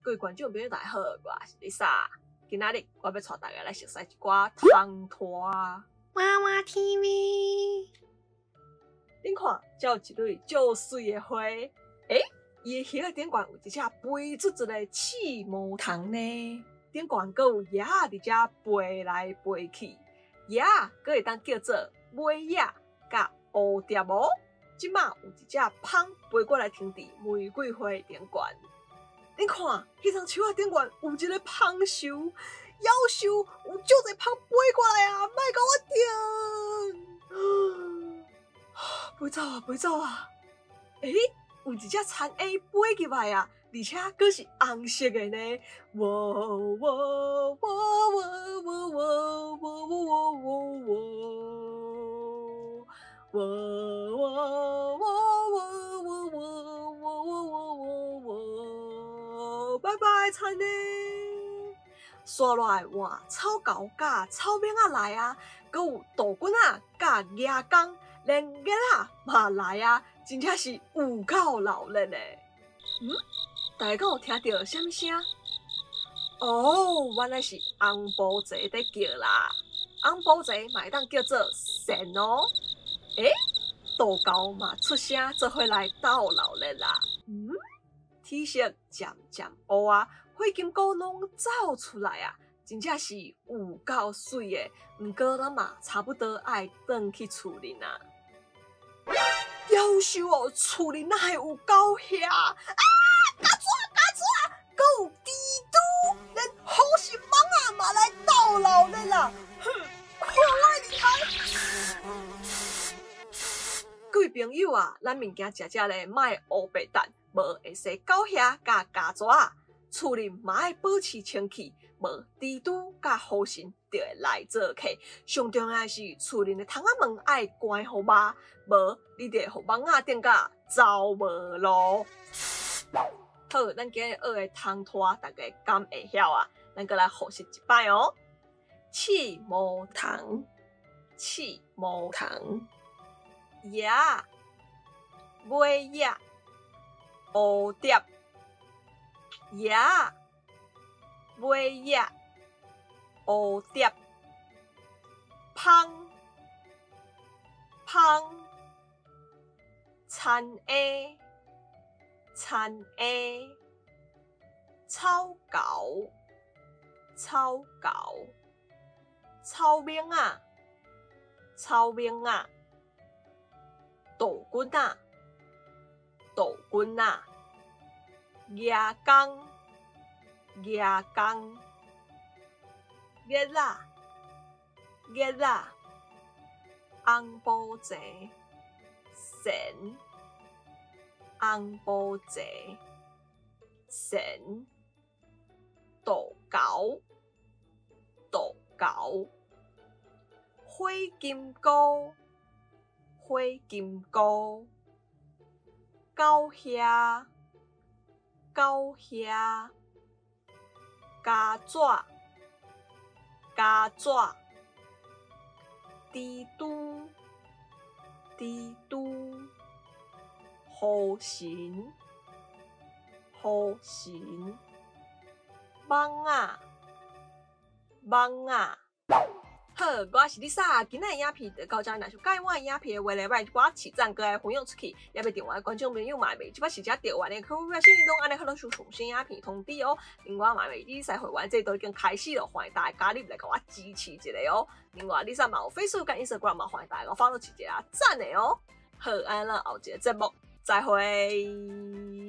各位观众朋友大家好，我是 Lisa。今仔日我要带大家来熟悉一寡汤拖。娃娃 TV。恁看，才有一蕊足水的花，伊的叶仔顶悬有一只飞出一个刺毛虫呢。顶悬阁有叶仔伫遮飞来飞去，叶仔阁会当叫做尾叶甲蝴蝶蛾。即马有一只蜂飞过来停伫玫瑰花顶悬。恁看，迄张树仔顶悬有一个蜂兽，夭寿有足侪蜂飞过来啊！莫甲我停！飞走啊，飞走啊！有一只田鸭飞入来啊，而且佫是红色的呢！喔喔喔喔喔喔喔喔喔，拜拜，田鸭！刷落来换草狗甲草蜢仔来啊，阁有杜鹃仔甲野公，连鸡仔嘛来啊，真正是有够闹热的。大家敢有听到什么声？哦，原来是红布贼在叫啦。红布贼嘛会当叫做神哦。杜狗嘛出声做伙来斗闹热啦。天色渐渐乌啊。火金菇拢走出来啊，真正是有够水的。毋过咱嘛差不多爱转去厝里啊。夭寿哦，厝里哪会有狗遐啊？加抓！阁有蜘蛛，连好心蠓仔嘛来斗闹热啦！看我厉害！各位朋友啊，咱物件食食咧，莫乌白蛋，无会使狗遐甲家抓。厝里嘛爱保持清气，无蜘蛛甲好心就会来做客。上重要是厝里的窗仔门爱关好吧，无你就会互蠓仔顶甲走无路。好，咱今日学的汤拖，大家敢会晓啊？咱再来复习一摆哦。刺毛虫，叶，尾叶，蝴蝶。叶，尾叶，蝴蝶，蜂，田鸭，草狗，草蜢仔，杜鹃仔，野公，雞仔，紅布賊，神，杜狗，火金菇，狗遐，加爪，蜘蛛，好神，蠓仔。好，我是 Lisa， 今日的影片就到这里。若是喜欢我的影片的话咧，别我起赞，搁来分享出去，也别订阅观众朋友嘛，袂即摆是只订阅的，可以小铃铛，安尼可能收上新影片通知哦。另外嘛，Lisa 会员这都已经开始了，欢迎大家加入来给我支持一下哦。另外，Lisa 嘛有 Facebook 跟 Instagram 嘛，欢迎大家follow一下赞的哦。好，安咱后一个节目再会。